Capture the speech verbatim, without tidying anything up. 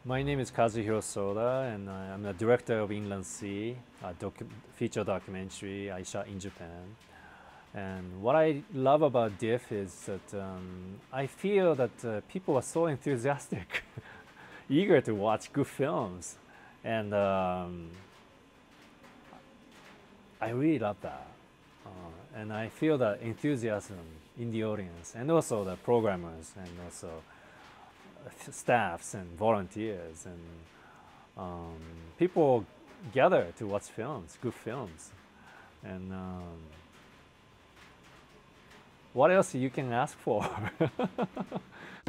My name is Kazuhiro Soda, and I'm the director of Inland Sea, a docu feature documentary I shot in Japan. And what I love about diff is that um, I feel that uh, people are so enthusiastic, eager to watch good films, and um, I really love that. Uh, and I feel that enthusiasm in the audience, and also the programmers, and also staffs and volunteers, and um, people gather to watch films, good films. And um, what else you can ask for?